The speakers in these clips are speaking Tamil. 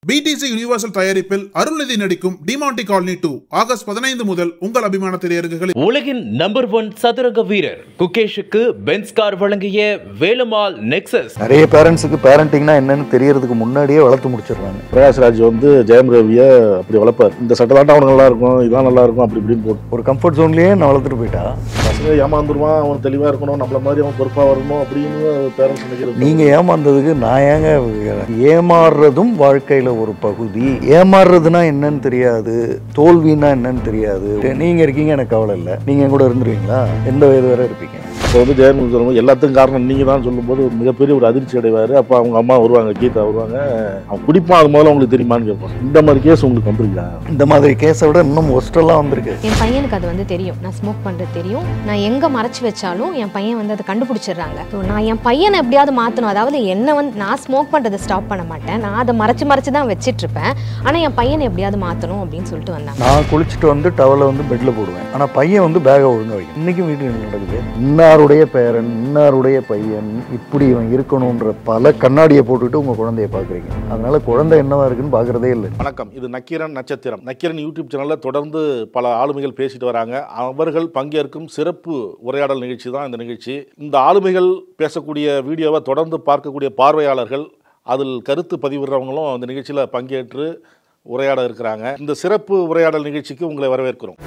பிடிசி யூனிவர்சல் தயாரிப்பில் அருள்நிதி நடிக்கும் டிமாண்டி காலனி 2 ஆகஸ்ட் 15 முதல் உங்கள் அபிமான திரையரங்குகளில். உலகின் நம்பர் 1 சதுரங்க வீரர் குகேஷுக்கு பென்ஸ் கார் வழங்கிய வேலுமால் நெக்ஸஸ். நிறைய பேரண்ட்ஸுக்கு பேரண்டிங்னா என்னன்னு தெரியறதுக்கு முன்னாடியே வளர்த்து முடிச்சிடுறாங்க. பிரகாஷ்ராஜ் வந்து ஜெயம் ரவியை அப்படி வளர்ப்பார். இந்த சட்டை தாண்டா அவனுக்கு நல்லா இருக்கும், இதான் நல்லா இருக்கும், அப்படி இப்படின்னு போட்டு ஒரு கம்ஃபர்ட் ஜோன்லயே நான் வளர்த்துட்டு போயிட்டா பசங்க ஏமாந்துருவான், அவன் தெளிவாக இருக்கணும், நம்மள மாதிரி அவன் பொறுப்பாக வரணும் அப்படின்னு பேரண்ட்ஸ் நினைக்கிறது. நீங்க ஏமாந்ததுக்கு நான் ஏங்க ஏமாறுறதும் வாழ்க்கையில ஒரு பகுதி. ஏமாறுறதுனா என்னன்னு தெரியாது, தோல்வின்னா என்னன்னு தெரியாது. நீங்க இருக்கீங்க, எனக்கு கவலை இல்லை. நீங்க கூட இருந்துருவீங்களா? எந்த வயது வரை இருப்பீங்க? இப்போ வந்து ஜெயம் சொல்லும்போது எல்லாத்துக்கும் காரணம் நீங்கள் தான் சொல்லும்போது மிகப்பெரிய ஒரு அதிர்ச்சி அடைவார். அப்போ அவங்க அம்மா வருவாங்க, கீதா வருவாங்க, அவன் குடிப்பான், அது முதல்ல உங்களுக்கு தெரியுமான்னு கேட்பாங்க. இந்த மாதிரி கேஸ் உங்களுக்கு வந்துருக்கா? இந்த மாதிரி கேஸை விட இன்னும் ஒஸ்டெல்லாம் வந்திருக்கு. என் பையனுக்கு அது வந்து தெரியும், நான் ஸ்மோக் பண்ணுறது தெரியும். நான் எங்கே மறைச்சி வச்சாலும் என் பையன் வந்து அதை கண்டுபிடிச்சிடுறாங்க. ஸோ நான் என் பையனை எப்படியாவது மாற்றணும். அதாவது என்ன வந்து நான் ஸ்மோக் பண்ணுறதை ஸ்டாப் பண்ண மாட்டேன், நான் அதை மறைச்சு தான் வச்சிட்ருப்பேன். ஆனால் என் பையனை எப்படியாவது மாற்றணும் அப்படின்னு சொல்லிட்டு வந்தாங்க. நான் குளிச்சுட்டு வந்து டவலை வந்து பெட்டில் போடுவேன். ஆனால் பையன் வந்து பேகை ஒழுங்க வைக்கும். இன்றைக்கும் வீட்டில் நடக்குது. இன்னாருடைய பேரன், இன்னாருடைய பையன், இப்படி இவன் இருக்கணுன்ற பல கண்ணாடியை போட்டுட்டு உங்கள் குழந்தைய பார்க்குறீங்க. அதனால குழந்தை என்னவா இருக்குன்னு பார்க்குறதே இல்லை. வணக்கம், இது நக்கீரன் நட்சத்திரம். நக்கீரன் யூடியூப் சேனலில் தொடர்ந்து பல ஆளுமைகள் பேசிட்டு வராங்க. அவர்கள் பங்கேற்கும் சிறப்பு உரையாடல் நிகழ்ச்சி தான் இந்த நிகழ்ச்சி. இந்த ஆளுமைகள் பேசக்கூடிய வீடியோவை தொடர்ந்து பார்க்கக்கூடிய பார்வையாளர்கள், அதில் கருத்து பதிவிடுறவங்களும் அந்த நிகழ்ச்சியில் பங்கேற்று உரையாட இருக்கிறாங்க. இந்த சிறப்பு உரையாடல் நிகழ்ச்சிக்கு உங்களை வரவேற்கிறோம்.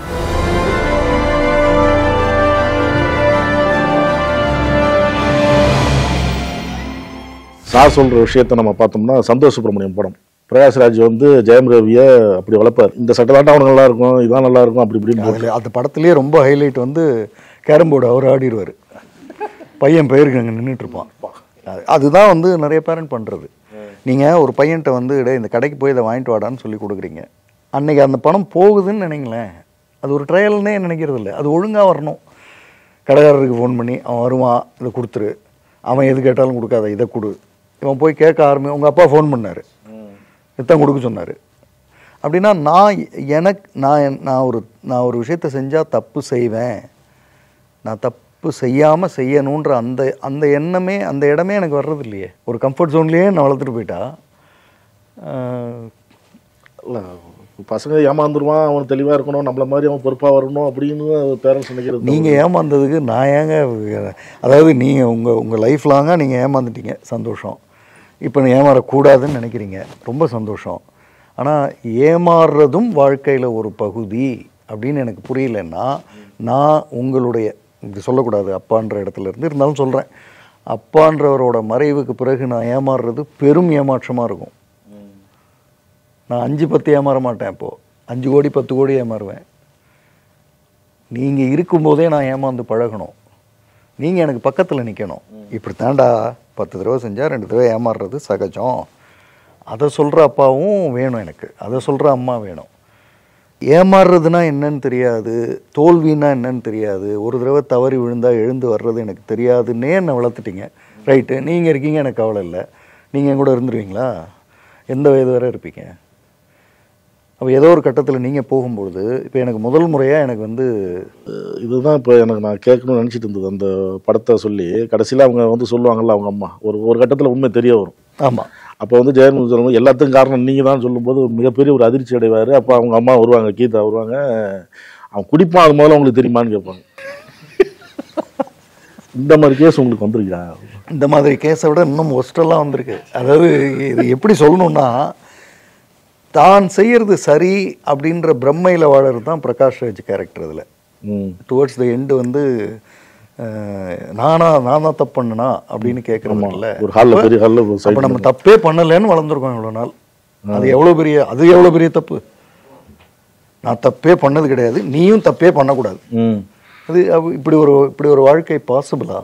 சார் சொல்கிற விஷயத்தை நம்ம பார்த்தோம்னா, சந்தோஷ் சுப்ரமணியம் படம். பிரகாஷ்ராஜ் வந்து ஜெயம் ரவியை அப்படி வளர்ப்பார். இந்த சட்டை தாண்டா அவனுக்கு நல்லா இருக்கும், இதான் நல்லா இருக்கும், அப்படி இப்படின்னு. அந்த படத்துலேயே ரொம்ப ஹைலைட் வந்து கேரம் போர்டு அவர் ஆடிடுவார். பையன் பேருக்கு அங்கே நின்றுட்டுருப்பான். அதுதான் வந்து நிறைய பேரண்ட் பண்ணுறது. நீங்கள் ஒரு பையன்கிட்ட வந்து இந்த கடைக்கு போய் இதை வாங்கிட்டு வாடான்னு சொல்லி கொடுக்குறீங்க. அன்றைக்கி அந்த பணம் போகுதுன்னு நினைங்களேன், அது ஒரு ட்ரையல்னே நினைக்கிறது இல்லை. அது ஒழுங்காக வரணும். கடைக்காரருக்கு ஃபோன் பண்ணி அவன் வருவான், இதை கொடுத்துரு, அவன் எது கேட்டாலும் கொடுக்காத, இதை கொடு. இவன் போய் கேட்க ஆரம்பி, உங்கள் அப்பா ஃபோன் பண்ணார், இத்தான் கொடுக்க சொன்னார் அப்படின்னா, நான் ஒரு விஷயத்தை செஞ்சால் தப்பு செய்வேன், நான் தப்பு செய்யாமல் செய்யணுன்ற அந்த எண்ணமே, அந்த இடமே எனக்கு வர்றது இல்லையே. ஒரு கம்ஃபர்ட் ஜோன்லேயே நான் வளர்த்துட்டு போயிட்டா. இல்லை, பசங்க ஏமாந்துருவான், அவன் தெளிவாக இருக்கணும், நம்மள மாதிரி அவன் பொறுப்பாக வரணும் அப்படின்னு பேரண்ட்ஸ் நினைக்கிறது. நீங்கள் ஏமாந்ததுக்கு நான் ஏங்க, அதாவது நீங்கள் உங்கள் லைஃப் லாங்காக நீங்கள் ஏமாந்துட்டீங்க, சந்தோஷம். இப்போ ஏமாறக்கூடாதுன்னு நினைக்கிறீங்க, ரொம்ப சந்தோஷம். ஆனால் ஏமாறுறதும் வாழ்க்கையில் ஒரு பகுதி அப்படின்னு எனக்கு புரியலன்னா, நான் உங்களுடைய இப்படி சொல்லக்கூடாது அப்பான்ற இடத்துல இருந்து இருந்தாலும் சொல்கிறேன், அப்பான்றவரோட மறைவுக்கு பிறகு நான் ஏமாறுறது பெரும் ஏமாற்றமாக இருக்கும். நான் 5-10 ஏமாற மாட்டேன். இப்போது 5 கோடி 10 கோடி ஏமாறுவேன். நீங்கள் இருக்கும்போதே நான் ஏமாந்து பழகணும். நீங்கள் எனக்கு பக்கத்தில் நிற்கணும். இப்படி தாண்டா 10 தடவை செஞ்சால் 2 தடவை ஏமாறுறது சகஜம். அதை சொல்கிற அப்பாவும் வேணும் எனக்கு, அதை சொல்கிற அம்மா வேணும். ஏமாறுறதுனா என்னன்னு தெரியாது, தோல்வின்னா என்னன்னு தெரியாது, ஒரு தடவை தவறி விழுந்தால் எழுந்து வர்றது எனக்கு தெரியாதுன்னே என்னை வளர்த்துட்டீங்க. ரைட்டு, நீங்கள் இருக்கீங்க, எனக்கு கவலை இல்லை. நீங்கள் கூட இருந்துருவீங்களா? எந்த வயது வரை இருப்பீங்க? அப்போ ஏதோ ஒரு கட்டத்தில் நீங்கள் போகும்பொழுது, இப்போ எனக்கு முதல் முறையாக எனக்கு வந்து இதுதான் இப்போ எனக்கு நான் கேட்கணும்னு நினச்சிட்டு இருந்தது. அந்த படத்தை சொல்லி கடைசியில் அவங்க வந்து சொல்லுவாங்கள்ல, அவங்க அம்மா ஒரு கட்டத்தில் உண்மை தெரிய வரும். ஆமாம், அப்போ வந்து ஜெயம் சொல்லும்போது எல்லாத்துக்கும் காரணம் நீங்கள் தான் சொல்லும்போது மிகப்பெரிய ஒரு அதிர்ச்சி அடைவார். அப்போ அவங்க அம்மா வருவாங்க, கீதா வருவாங்க, அவன் குடிப்பான், அது முதல்ல உங்களுக்கு தெரியுமான்னு கேட்பாங்க. இந்த மாதிரி கேஸ் உங்களுக்கு வந்துருக்கா? இந்த மாதிரி கேஸை விட இன்னும் ஒஸ்டெல்லாம் வந்திருக்கு. அதாவது இது எப்படி சொல்லணும்னா, தான் செய்கிறது சரி அப்படின்ற பிரம்மையில் வாழறது தான் பிரகாஷ்ராஜ் கேரக்டர். இதில் டுவர்ட்ஸ் த எண்டு வந்து நான் தான் தப்பு பண்ணனா அப்படின்னு கேட்குறோம்ல. அப்போ நம்ம தப்பே பண்ணலைன்னு வளர்ந்துருக்கோம் இவ்வளோ நாள். அது எவ்வளோ பெரிய தப்பு. நான் தப்பே பண்ணது கிடையாது, நீயும் தப்பே பண்ணக்கூடாது. அது இப்படி ஒரு வாழ்க்கை பாசிபிளா?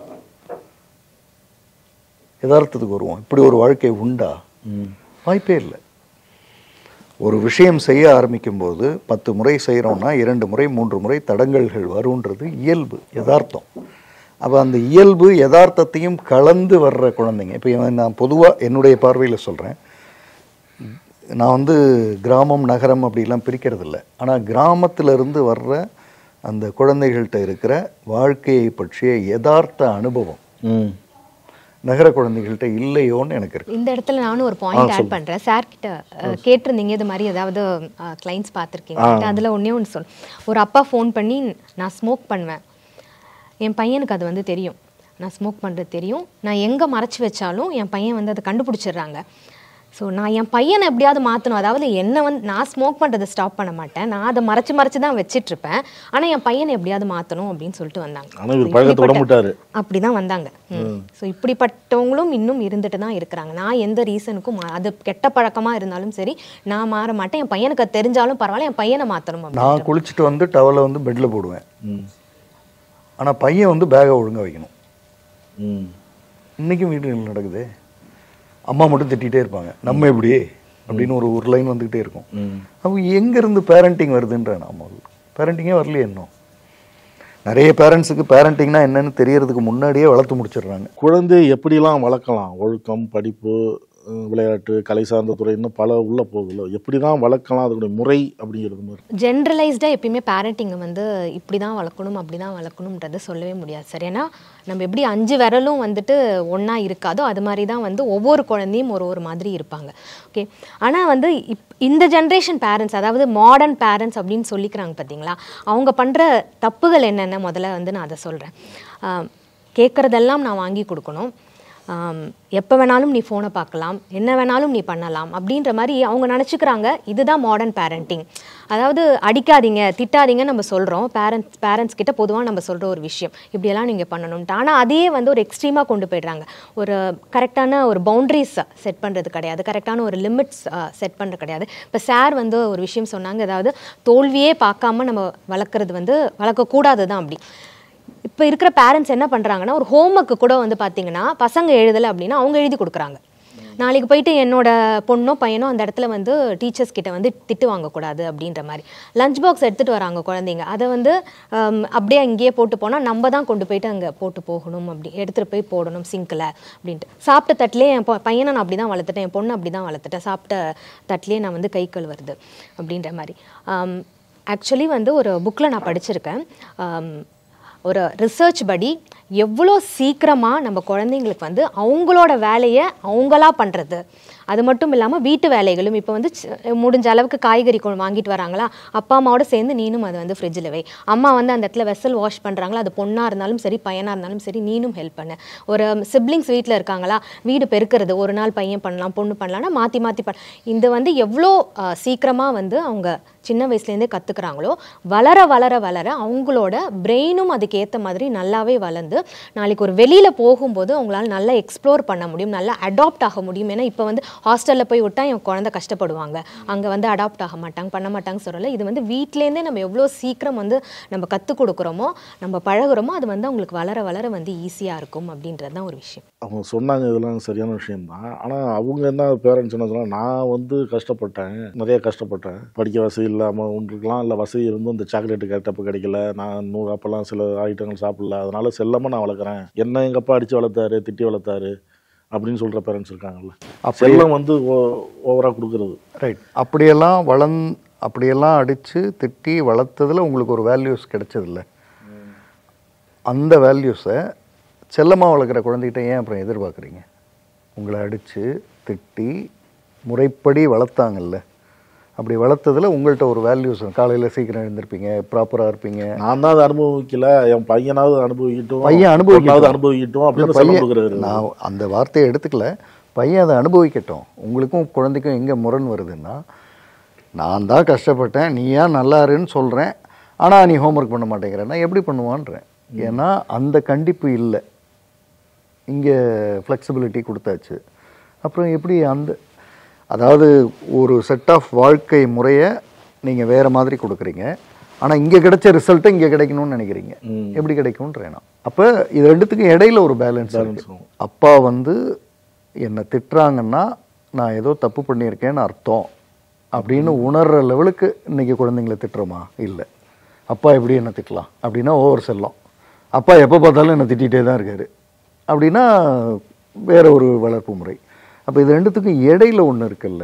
யதார்த்தத்துக்கு வருவோம். இப்படி ஒரு வாழ்க்கை உண்டா? வாய்ப்பே இல்லை. ஒரு விஷயம் செய்ய ஆரம்பிக்கும் போது 10 முறை செய்கிறோம்னா 2 முறை 3 முறை தடங்கல்கள் வருன்றது இயல்பு, யதார்த்தம். அப்போ அந்த இயல்பு யதார்த்தத்தையும் கலந்து வர்ற குழந்தைங்க. இப்போ நான் பொதுவாக என்னுடைய பார்வையில் சொல்கிறேன், நான் வந்து கிராமம் நகரம் அப்படிலாம் பிரிக்கிறது இல்லை. ஆனால் கிராமத்திலிருந்து வர்ற அந்த குழந்தைகள்கிட்ட இருக்கிற வாழ்க்கையை பற்றிய யதார்த்த அனுபவம் நகர குழந்தைகள்கிட்ட இல்லையோன்னு எனக்கு இருக்கு. இந்த இடத்துல நானும் ஒரு பாயிண்ட் ஆட் பண்றேன். சார் கிட்ட கேட்டிருந்தீங்க இது மாதிரி ஏதாவது கிளைண்ட்ஸ் பார்த்துருக்கீங்க, அதில் ஒன்று சொல். ஒரு அப்பா ஃபோன் பண்ணி நான் ஸ்மோக் பண்ணுவேன், என் பையனுக்கு அது வந்து தெரியும், நான் ஸ்மோக் பண்ணுறது தெரியும், நான் எங்கே மறைச்சி வச்சாலும் என் பையன் வந்து அதை கண்டுபிடிச்சிடுறாங்க. ஸோ நான் என் பையனை எப்படியாவது மாற்றணும், அதாவது என்ன வந்து நான் ஸ்மோக் பண்ணுறதை ஸ்டாப் பண்ண மாட்டேன், நான் அதை மறைச்சு தான் வச்சிட்ருப்பேன், ஆனால் என் பையனை எப்படியாவது மாற்றணும் அப்படின்னு சொல்லிட்டு வந்தாங்க. அப்படி தான் வந்தாங்க. ஸோ இப்படிப்பட்டவங்களும் இன்னும் இருந்துட்டு தான் இருக்கிறாங்க. நான் எந்த ரீசனுக்கும் அது கெட்ட பழக்கமாக இருந்தாலும் சரி நான் மாற மாட்டேன், என் பையனுக்கு அது தெரிஞ்சாலும் பரவாயில்ல, என் பையனை மாற்றணும். நான் குளிச்சுட்டு வந்து டவலை வந்து பெட்டில் போடுவேன், ஆனால் பையன் வந்து பேகை ஒழுங்காக வைக்கணும். இன்றைக்கும் வீடுகள் நடக்குது. அம்மா மட்டும் திட்டிகிட்டே இருப்பாங்க, நம்ம எப்படி அப்படின்னு ஒரு லைன் வந்துக்கிட்டே இருக்கும். அப்போ எங்கேருந்து பேரண்டிங் வருதுன்ற நம்ம பேரண்டிங்கே வரலையே இன்னும். நிறைய பேரண்ட்ஸுக்கு பேரண்டிங்னா என்னன்னு தெரியறதுக்கு முன்னாடியே வளர்த்து முடிச்சிடுறாங்க. குழந்தை எப்படிலாம் வளர்க்கலாம், ஒழுக்கம், படிப்பு, விளையாட்டு, கலை சார்ந்த துறை, இன்னும் பல உள்ள போகுதுல்ல, எப்படி தான் வளர்க்கலாம், அதோடைய முறை அப்படிங்கிறது மாதிரி ஜென்ரலைஸ்டாக எப்பயுமே பேரண்டிங்கை வந்து இப்படி தான் வளர்க்கணும் அப்படி தான் வளர்க்கணுன்றது சொல்லவே முடியாது சார். ஏன்னா நம்ம எப்படி 5 விரலும் வந்துட்டு ஒன்றா இருக்காதோ அது மாதிரி தான் வந்து ஒவ்வொரு குழந்தையும் ஒரு மாதிரி இருப்பாங்க. ஓகே, ஆனால் வந்து இந்த ஜென்ரேஷன் பேரண்ட்ஸ், அதாவது மாடர்ன் பேரண்ட்ஸ் அப்படின்னு சொல்லிக்கிறாங்க பார்த்தீங்களா, அவங்க பண்ணுற தப்புகள் என்னென்ன முதல்ல வந்து நான் அதை சொல்கிறேன். கேட்குறதெல்லாம் நான் வாங்கி கொடுக்கணும், எப்போ வேணாலும் நீ ஃபோனை பார்க்கலாம், என்ன வேணாலும் நீ பண்ணலாம் அப்படின்ற மாதிரி அவங்க நினச்சிக்கிறாங்க. இதுதான் மாடர்ன் பேரண்டிங். அதாவது அடிக்காதீங்க திட்டாதீங்க நம்ம சொல்கிறோம், பேரண்ட்ஸ் கிட்ட பொதுவாக நம்ம சொல்கிற ஒரு விஷயம், இப்படியெல்லாம் நீங்கள் பண்ணணும்ட்டு. ஆனால் அதையே வந்து ஒரு எக்ஸ்ட்ரீமாக கொண்டு போய்ட்றாங்க. ஒரு கரெக்டான ஒரு பவுண்ட்ரிஸ் செட் பண்ணுறது கிடையாது, கரெக்டான ஒரு லிமிட்ஸ் செட் பண்ணுறது கிடையாது. இப்போ சார் வந்து ஒரு விஷயம் சொன்னாங்க, அதாவது தோல்வியே பார்க்காம நம்ம வளர்க்குறது வந்து வளர்க்கக்கூடாது தான். அப்படி இப்போ இருக்கிற பேரண்ட்ஸ் என்ன பண்ணுறாங்கன்னா, ஒரு ஹோம்ஒர்க்கு கூட வந்து பார்த்தீங்கன்னா பசங்க எழுதலை அப்படின்னா அவங்க எழுதி கொடுக்குறாங்க. நாளைக்கு போயிட்டு என்னோட பொண்ணோ பையனோ அந்த இடத்துல வந்து டீச்சர்ஸ் கிட்ட வந்து திட்டு வாங்கக்கூடாது அப்படின்ற மாதிரி. லஞ்ச் பாக்ஸ் எடுத்துகிட்டு வராங்க குழந்தைங்க, அதை வந்து அப்படியே அங்கேயே போட்டு போனால் நம்ம தான் கொண்டு போயிட்டு அங்கே போட்டு போகணும், அப்படி எடுத்துகிட்டு போய் போடணும் சிங்கில் அப்படின்ட்டு. சாப்பிட்ட தட்டிலே என் பையனை நான் அப்படி தான் வளர்த்துட்டேன், என் பொண்ணு அப்படி தான் வளர்த்துட்டேன், சாப்பிட்ட தட்டிலே நான் வந்து கை கழுவுறது அப்படின்ற மாதிரி. ஆக்சுவலி வந்து ஒரு புக்கில் நான் படிச்சிருக்கேன், ஒரு ரிசர்ச் படி எவ்வளோ சீக்கிரமாக நம்ம குழந்தைங்களுக்கு வந்து அவங்களோட வேலையை அவங்களா பண்ணுறது, அது மட்டும் இல்லாமல் வீட்டு வேலைகளும். இப்போ வந்து முடிஞ்ச அளவுக்கு காய்கறி வாங்கிட்டு வராங்களா, அப்பா அம்மாவோட சேர்ந்து நீனும் அதை வந்து ஃப்ரிட்ஜில் வை. அம்மா வந்து அந்த இடத்துல வெசல் வாஷ் பண்ணுறாங்களா, அது பொண்ணாக இருந்தாலும் சரி பையனாக இருந்தாலும் சரி நீனும் ஹெல்ப் பண்ணு. ஒரு சிப்ளிங்ஸ் வீட்டில் இருக்காங்களா, வீடு பெருக்கிறது ஒரு நாள் பையன் பண்ணலாம் பொண்ணு பண்ணலாம்னா மாற்றி இது வந்து எவ்வளோ சீக்கிரமாக வந்து அவங்க சின்ன வயசுலேருந்தே கற்றுக்குறாங்களோ, வளர வளர வளர அவங்களோட பிரெயினும் அதுக்கு ஏற்ற மாதிரி நல்லாவே வளர்ந்து நாளைக்கு ஒரு வெளியில் போகும்போது அவங்களால நல்லா எக்ஸ்ப்ளோர் பண்ண முடியும், நல்லா அடாப்ட் ஆக முடியும். ஏன்னா இப்போ வந்து ஹாஸ்டலில் போய் விட்டால் என் குழந்தை கஷ்டப்படுவாங்க, அங்கே வந்து அடாப்ட் ஆக மாட்டாங்க பண்ண மாட்டாங்க சொல்லலை. இது வந்து வீட்டிலேருந்தே நம்ம எவ்வளோ சீக்கிரம் வந்து நம்ம கற்றுக் கொடுக்குறோமோ நம்ம பழகுறோமோ அது வந்து அவங்களுக்கு வளர வளர வந்து ஈஸியாக இருக்கும் அப்படின்றது தான் ஒரு விஷயம். அவங்க சொன்னாங்க, இதெல்லாம் சரியான விஷயம்தான். ஆனால் அவங்க என்ன பேரண்ட்ஸ் என்ன சொன்னால், நான் வந்து கஷ்டப்பட்டேன், நிறைய கஷ்டப்பட்டேன், படிக்க வசதி இல்லாமல் உங்களுக்குலாம் இல்லை, வசதி இருந்தும் இந்த சாக்லேட்டு கரெக்டாக கிடைக்கல, நான் 100 அப்பெல்லாம் சில ஐட்டங்கள் சாப்பிடல, அதனால செல்லமாக நான் வளர்க்குறேன், என்ன எங்கள் அப்பா அடித்து வளர்த்தாரு திட்டி வளர்த்தாரு அப்படின்னு சொல்கிற பேரண்ட்ஸ் இருக்காங்கல்ல. செல்லம் வந்து ஓவராக கொடுக்குறது ரைட். அப்படியெல்லாம் அடித்து திட்டி வளர்த்ததில் உங்களுக்கு ஒரு வேல்யூஸ் கிடைச்சதில்ல. அந்த வேல்யூஸை செல்லமாக வளர்க்குற குழந்தைகிட்ட ஏன் அப்புறம் எதிர்பார்க்குறீங்க? உங்களை அடித்து திட்டி முறைப்படி வளர்த்தாங்கல்ல, அப்படி வளர்த்ததில் உங்கள்கிட்ட ஒரு வேல்யூஸ், காலையில் சீக்கிரம் எழுந்திருப்பீங்க, ப்ராப்பராக இருப்பீங்க. நான் தான் அதை அனுபவிக்கல, என் பையனாவது அனுபவிக்கட்டும், பையன் அனுபவிக்கட்டும் அப்படின்னு பையன், நான் அந்த வார்த்தையை எடுத்துக்கல, பையன் அதை அனுபவிக்கட்டும். உங்களுக்கும் குழந்தைக்கும் எங்கே முரண் வருதுன்னா, நான் தான் கஷ்டப்பட்டேன் நீ ஏன் நல்லாருன்னு சொல்கிறேன், ஆனால் நீ ஹோம்ஒர்க் பண்ண மாட்டேங்கிறேன்னா எப்படி பண்ணுவான்றேன். ஏன்னா அந்த கண்டிப்பு இல்லை, இங்கே ஃப்ளெக்சிபிலிட்டி கொடுத்தாச்சு. அப்புறம் எப்படி அதாவது ஒரு செட் ஆஃப் வாழ்க்கை முறையை நீங்கள் வேறு மாதிரி கொடுக்குறீங்க, ஆனால் இங்கே கிடைச்ச ரிசல்ட்டை இங்கே கிடைக்கணும்னு நினைக்கிறீங்க, எப்படி கிடைக்கும்ன்றேன். அப்போ இது ரெண்டுத்துக்கும் இடையில ஒரு பேலன்ஸ் இருக்கும். அப்பா வந்து என்னை திட்டுறாங்கன்னா நான் ஏதோ தப்பு பண்ணியிருக்கேன்னு அர்த்தம் அப்படின்னு உணர்கிற லெவலுக்கு இன்றைக்கி குழந்தைங்களை திட்டுறோமா? இல்லை. அப்பா எப்படி என்ன திட்டலாம் அப்படின்னா ஓவர் செல்லம், அப்பா எப்போ பார்த்தாலும் என்னை திட்டிகிட்டே தான் இருக்கார் அப்படின்னா வேற ஒரு வளர்ப்பு முறை. அப்போ இது ரெண்டுத்துக்கும் இடையில ஒன்று இருக்குல்ல.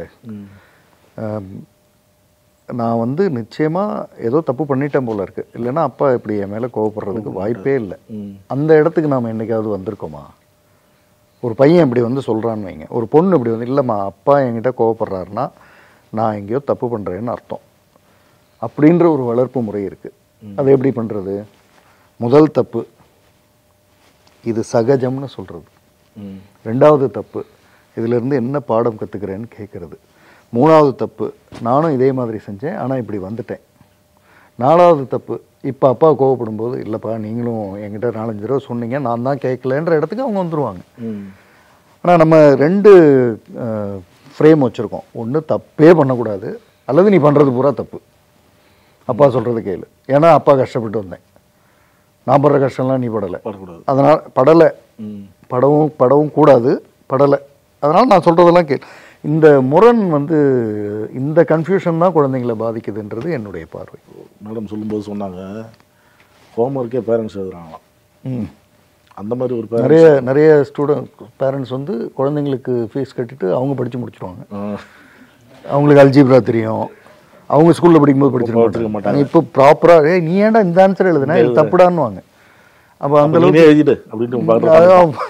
நான் வந்து நிச்சயமாக ஏதோ தப்பு பண்ணிட்டேன் போல இருக்குது, இல்லைன்னா அப்பா இப்படி என் மேலே கோவப்படுறதுக்கு வாய்ப்பே இல்லை. அந்த இடத்துக்கு நாம் என்றைக்காவது வந்திருக்கோமா? ஒரு பையன் இப்படி வந்து சொல்கிறான்னு வைங்க, ஒரு பொண்ணு இப்படி வந்து இல்லைம்மா அப்பா என்கிட்ட கோவப்படுறாருன்னா நான் எங்கேயோ தப்பு பண்ணுறேன்னு அர்த்தம் அப்படின்ற ஒரு வளர்ப்பு முறை இருக்குது. அதை எப்படி பண்ணுறது? முதல் தப்பு இது சகஜம்னு சொல்கிறது. ரெண்டாவது தப்பு இதிலிருந்து என்ன பாடம் கற்றுக்கிறேன்னு கேட்குறது. மூணாவது தப்பு நானும் இதே மாதிரி செஞ்சேன் ஆனால் இப்படி வந்துட்டேன். நாலாவது தப்பு இப்போ அப்பா கோவப்படும் போது இல்லைப்பா நீங்களும் என்கிட்ட 4-5 தடவை சொன்னீங்க நான் தான் கேட்கலன்ற இடத்துக்கு அவங்க வந்துடுவாங்க. ஆனால் நம்ம 2 ஃப்ரேம் வச்சுருக்கோம். ஒன்று தப்பே பண்ணக்கூடாது, அல்லது நீ பண்ணுறது பூரா தப்பு, அப்பா சொல்கிறது கேளு. ஏன்னா அப்பா கஷ்டப்பட்டு வந்தேன், நான் படுற கஷ்டம்லாம் நீ படலை, அதனால் படலை, படவும் கூடாது, படலை, அதனால் நான் சொல்கிறதெல்லாம் கேள். இந்த முரண் வந்து இந்த கன்ஃபியூஷன் தான் குழந்தைங்களை பாதிக்குதுன்றது என்னுடைய பார்வை. மேடம் சொல்லும்போது சொன்னாங்க ஹோம்ஒர்க்கே பேரண்ட்ஸ் எழுதுறாங்களாம். அந்த மாதிரி ஒரு நிறைய பேரண்ட்ஸ் வந்து குழந்தைங்களுக்கு ஃபீஸ் கட்டிட்டு அவங்க படித்து முடிச்சிடுவாங்க. அவங்களுக்கு அல்ஜிப்ரா தெரியும், அவங்க ஸ்கூலில் படிக்கும்போது படிச்சிருக்க மாட்டாங்க. இப்போ ப்ராப்பராக நீ ஏன்டா இந்த ஆன்சர் எழுதுனா இது தப்புடான்னுவாங்க. அப்போ அந்த அளவுக்கு எழுதிடு அப்படின்னு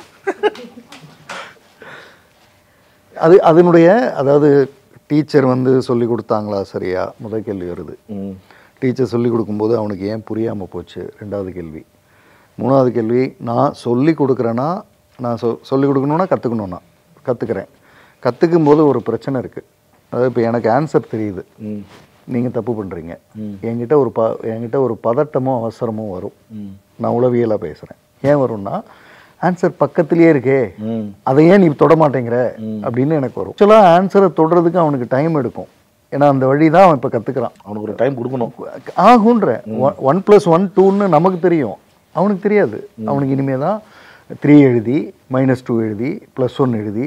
அதனுடைய அதாவது டீச்சர் வந்து சொல்லி கொடுத்தாங்களா சரியா முதல் கேள்வி வருது. டீச்சர் சொல்லி கொடுக்கும்போது அவனுக்கு ஏன் புரியாமல் போச்சு ரெண்டாவது கேள்வி. மூணாவது கேள்வி நான் சொல்லி கொடுக்குறேன்னா நான் சொல்லி கொடுக்கணுன்னா கற்றுக்கிறேன். கற்றுக்கும் போது ஒரு பிரச்சனை இருக்குது. அதாவது இப்போ எனக்கு ஆன்சர் தெரியுது, நீங்கள் தப்பு பண்ணுறீங்க, என்கிட்ட ஒரு பதட்டமோ அவசரமோ வரும். நான் உளவியலாக பேசுகிறேன். ஏன் வரும்னா ஆன்சர் பக்கத்துலேயே இருக்கே, அதை ஏன் நீ தொட மாட்டேங்கிற அப்படின்னு எனக்கு வரும். ஆக்சுவலாக ஆன்சரை தொடுறதுக்கு அவனுக்கு டைம் எடுக்கும். ஏன்னா அந்த வழி தான் அவன் இப்போ கற்றுக்கிறான். அவனுக்கு ஒரு டைம் கொடுக்கணும் ஆகுன்ற 1+1 2ன்னு நமக்கு தெரியும், அவனுக்கு தெரியாது. அவனுக்கு இனிமேல் தான் 3 எழுதி -2 எழுதி +1 எழுதி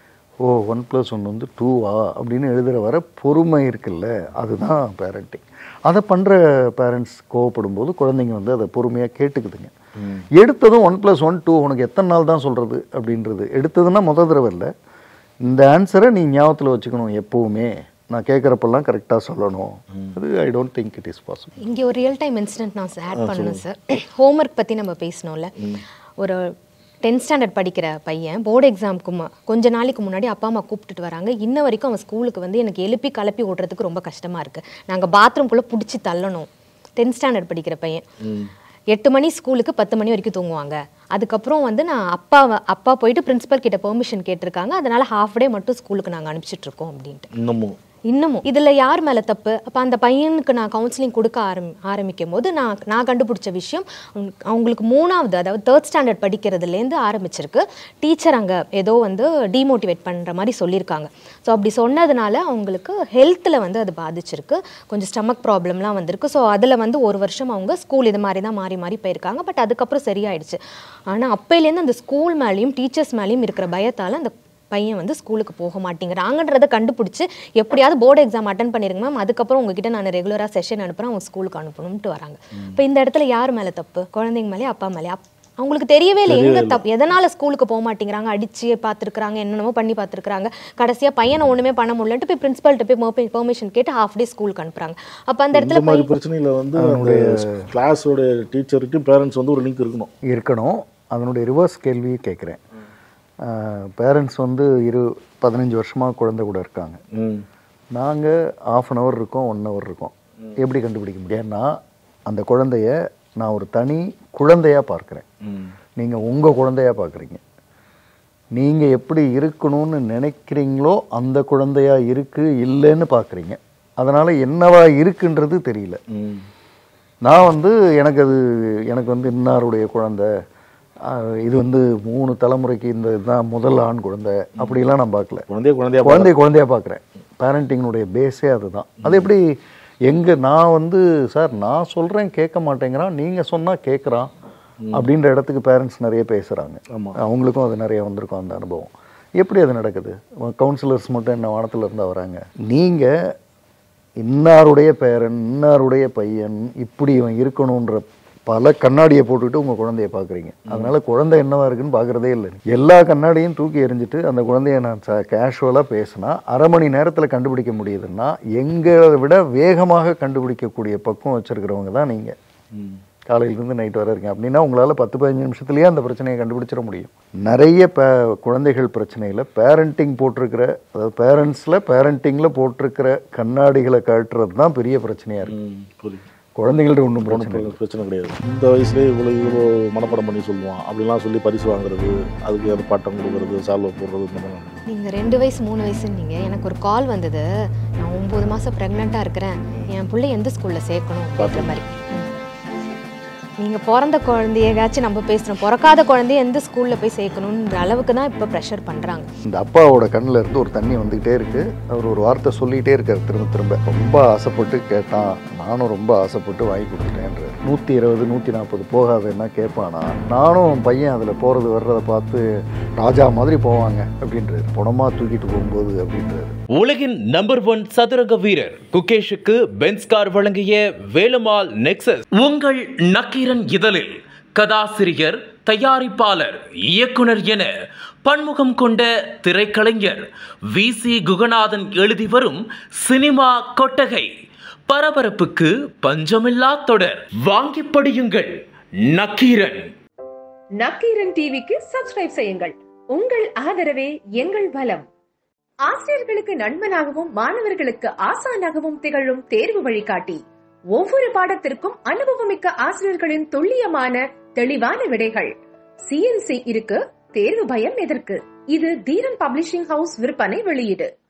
1+1 வந்து 2வா அப்படின்னு எழுதுகிற வர பொறுமை இருக்குல்ல, அதுதான் பேரண்டிங். அதை பண்ணுற பேரண்ட்ஸ் கோவப்படும் போது குழந்தைங்க வந்து அதை பொறுமையாக கேட்டுக்குதுங்க. எடுத்ததும் 1+1 2 உனக்கு எத்தனை நாள் தான் சொல்கிறது அப்படின்றது. எடுத்ததுன்னா முதல் தடவை இல்லை, இந்த ஆன்சரை நீ ஞாபகத்தில் வச்சுக்கணும் எப்போவுமே, நான் கேட்குறப்பெல்லாம் கரெக்டாக சொல்லணும். அது I don't think it is possible. இங்கே ஒரு ரியல் டைம் இன்சிடென்ட் நான் ஆட் பண்ணணும் சார். ஹோம்ஒர்க் பற்றி நம்ம பேசணும்ல. ஒரு 10th ஸ்டாண்டர்ட் படிக்கிற பையன் போர்டு எக்ஸாமுக்கு கொஞ்ச நாளைக்கு முன்னாடி அப்பா அம்மா கூப்பிட்டுட்டு வராங்க. இன்ன வரைக்கும் அவன் ஸ்கூலுக்கு வந்து எனக்கு எழுப்பி கலப்பி ஓடுறதுக்கு ரொம்ப கஷ்டமாக இருக்குது, நாங்கள் பாத்ரூம்குள்ளே பிடிச்சி தள்ளணும். 10th ஸ்டாண்டர்ட் படிக்கிற பையன் 8 மணி ஸ்கூலுக்கு 10 மணி வரைக்கும் தூங்குவாங்க. அதுக்கப்புறம் வந்து நான் அப்பா போயிட்டு பிரின்சிபல் கிட்ட பெர்மிஷன் கேட்டிருக்காங்க, அதனால ஹாஃப் டே மட்டும் ஸ்கூலுக்கு நாங்கள் அனுப்பிச்சிட்டு இருக்கோம் அப்படின்ட்டு. இன்னமும் இதில் யார் மேலே தப்பு? அப்போ அந்த பையனுக்கு நான் கவுன்சிலிங் கொடுக்க ஆரம்பிக்கும் போது நான் கண்டுபிடிச்ச விஷயம், அவங்களுக்கு 3வது அதாவது 3rd ஸ்டாண்டர்ட் படிக்கிறதுலேருந்து ஆரம்பிச்சிருக்கு. டீச்சர் அங்கே ஏதோ வந்து டிமோட்டிவேட் பண்ணுற மாதிரி சொல்லியிருக்காங்க. ஸோ அப்படி சொன்னதுனால அவங்களுக்கு ஹெல்த்தில் வந்து அது பாதிச்சிருக்கு, கொஞ்சம் ஸ்டமக் ப்ராப்ளம்லாம் வந்திருக்கு. ஸோ அதில் வந்து 1 வருஷம் அவங்க ஸ்கூல் இது மாதிரி தான் மாறி போயிருக்காங்க. பட் அதுக்கப்புறம் சரியாயிடுச்சு. ஆனால் அப்போலேருந்து அந்த ஸ்கூல் மேலேயும் டீச்சர்ஸ் மேலேயும் இருக்கிற பயத்தால் அந்த பையன் வந்து ஸ்கூலுக்கு போக மாட்டேங்கிறாங்கன்றதை கண்டுபிடிச்சி எப்படியாவது போர்டு எக்ஸாம் அட்டன் பண்ணிருங்க மேம், அதுக்கப்புறம் உங்ககிட்ட நான் ரெகுலராக செஷன் அனுப்புகிறேன், அவங்க ஸ்கூலுக்கு அனுப்பணும்ட்டு வராங்க. இப்போ இந்த இடத்துல யார் மேலே தப்பு? குழந்தைங்க மேலே, அப்பா மேலே? அவங்களுக்கு தெரியவே இல்லை எங்கே தப்பு, எதனால் ஸ்கூலுக்கு போக மாட்டேங்கிறாங்க. அடிச்சு பார்த்துருக்குறாங்க, என்னென்னமோ பண்ணி பார்த்துருக்குறாங்க. கடைசியாக பையனை ஒன்றுமே பண்ண முடியலன்ட்டு போய் பிரின்சிபல்கிட்ட போய் பெர்மிஷன் கேட்டு ஹாஃப் டே ஸ்கூலுக்கு அனுப்புகிறாங்க. அப்போ அந்த இடத்துல மாதிரி பிரச்சனையில் வந்து கிளாஸோட டீச்சருக்கும் பேரண்ட்ஸ் வந்து ஒரு லிங்க் இருக்கணும். அதனுடைய ரிவர்ஸ் கேள்வியை கேட்குறேன். பேரண்ட்ஸ் வந்து 15 வருஷமாக குழந்தை கூட இருக்காங்க. நாங்கள் 1/2 hour இருக்கோம், 1 hour இருக்கோம். எப்படி கண்டுபிடிக்க முடியும்னா அந்த குழந்தைய நான் ஒரு தனி குழந்தையாக பார்க்குறேன், நீங்கள் உங்கள் குழந்தையாக பார்க்குறீங்க. நீங்கள் எப்படி இருக்கணும்னு நினைக்கிறீங்களோ அந்த குழந்தையா இருக்குது இல்லைன்னு பார்க்குறீங்க. அதனால் என்னவா இருக்குன்றது தெரியல. நான் வந்து எனக்கு வந்து இன்னாருடைய குழந்தை, இது வந்து 3 தலைமுறைக்கு இந்த இதுதான் முதல் ஆண் குழந்தை அப்படிலாம் நான் பார்க்கல. குழந்தையா பார்க்குறேன். பேரண்டிங்கினுடைய பேஸே அதுதான். அது எப்படி நான் வந்து சார் நான் சொல்கிறேன் கேட்க மாட்டேங்கிறான், நீங்கள் சொன்னால் கேட்குறான் அப்படின்ற இடத்துக்கு பேரண்ட்ஸ் நிறைய பேசுகிறாங்க. அவங்களுக்கும் அது நிறைய வந்திருக்கும் அந்த அனுபவம். எப்படி அது நடக்குது? கவுன்சிலர்ஸ் மட்டும் என்ன வானத்தில் இருந்தால் வராங்க? நீங்கள் இன்னாருடைய பேரன், இன்னாருடைய பையன், இப்படி இவன் இருக்கணுன்ற பல கண்ணாடியை போட்டுக்கிட்டு உங்கள் குழந்தைய பார்க்குறீங்க. அதனால குழந்தை என்னவா இருக்குன்னு பார்க்குறதே இல்லை. எல்லா கண்ணாடியும் தூக்கி எறிஞ்சிட்டு அந்த குழந்தைய நான் கேஷுவலாக பேசினா 1/2 மணி நேரத்தில் கண்டுபிடிக்க முடியுதுன்னா எங்களை விட வேகமாக கண்டுபிடிக்கக்கூடிய பக்குவம் வச்சுருக்கிறவங்க தான் நீங்கள். காலையிலேருந்து நைட் வரை இருக்கேன் அப்படின்னா உங்களால் 10-15 நிமிஷத்துலேயே அந்த பிரச்சனையை கண்டுபிடிச்சிட முடியும். நிறைய குழந்தைகள் பிரச்சனையில் பேரண்டிங் போட்டிருக்கிற, அதாவது பேரண்டிங்கில் போட்டிருக்கிற கண்ணாடிகளை காட்டுறது தான் பெரிய பிரச்சனையாக இருக்குது. குழந்தைகள்ட்ட ஒன்றும் பிரச்சனை கிடையாது. இந்த வயசுலேயே இவ்வளோ மனப்படம் பண்ணி சொல்லுவான் அப்படிலாம் சொல்லி பரிசு வாங்குறது, அதுக்கு அது பாட்டம் கொடுக்குறது, சால்வை போடுறது, இந்த மாதிரி. நீங்கள் 2 வயசு 3 வயசுன்னீங்க. எனக்கு ஒரு கால் வந்தது, நான் 9 மாதம் ப்ரெக்னெண்ட்டாக இருக்கிறேன், என் பிள்ளை எந்த ஸ்கூலில் சேர்க்கணும் அப்படின்ற மாதிரி. நீங்கள் பிறந்த குழந்தையாச்சும் நம்ம பேசுகிறோம், பிறக்காத குழந்தைய எந்த ஸ்கூலில் போய் சேர்க்கணுன்ற அளவுக்கு தான் இப்போ ப்ரெஷர் பண்ணுறாங்க. இந்த அப்பாவோட கண்ணில் இருந்து ஒரு தண்ணி வந்துக்கிட்டே இருக்குது. அவர் ஒரு வார்த்தை சொல்லிகிட்டே இருக்கார் திரும்ப. ரொம்ப ஆசைப்பட்டு கேட்டான், நானும் ரொம்ப ஆசைப்பட்டு வாங்கி கொடுத்துட்டேன்றார். 120 140 போகாதுன்னா கேட்பானா? நானும் பையன் அதில் போகிறது வர்றதை பார்த்து ராஜா மாதிரி போவாங்க அப்படின்றாரு. பணமாக தூக்கிட்டு போகும்போது அப்படின்றாரு. உலகின் நம்பர் 1 சதுரங்க வீரர் குகேஷுக்கு பென்ஸ் கார் வழங்கிய வேலுமால் நெக்ஸஸ். உங்கள் நக்கீரன் இதழில் கதாசிரியர், தயாரிப்பாளர், இயக்குனர் என பன்முகம் கொண்ட திரைக்கலைஞர் VC குகநாதன் எழுதி வரும் சினிமா கொட்டகை. பரபரப்புக்கு பஞ்சமில்லா தொடர். வாங்கி படியுங்கள் நக்கீரன். நக்கீரன் டிவிக்கு சப்ஸ்கிரைப் செய்யுங்கள். உங்கள் ஆதரவே எங்கள் பலம். ஆசிரியர்களுக்கு நண்பனாகவும் மாணவர்களுக்கு ஆசானாகவும் திகழும் தேர்வு வழிகாட்டி. ஒவ்வொரு பாடத்திற்கும் அனுபவமிக்க ஆசிரியர்களின் துல்லியமான தெளிவான விடைகள். CNC இருக்கு, தேர்வு பயம் எதற்கு? இது தீரன் பப்ளிஷிங் ஹவுஸ் விற்பனை வெளியீடு.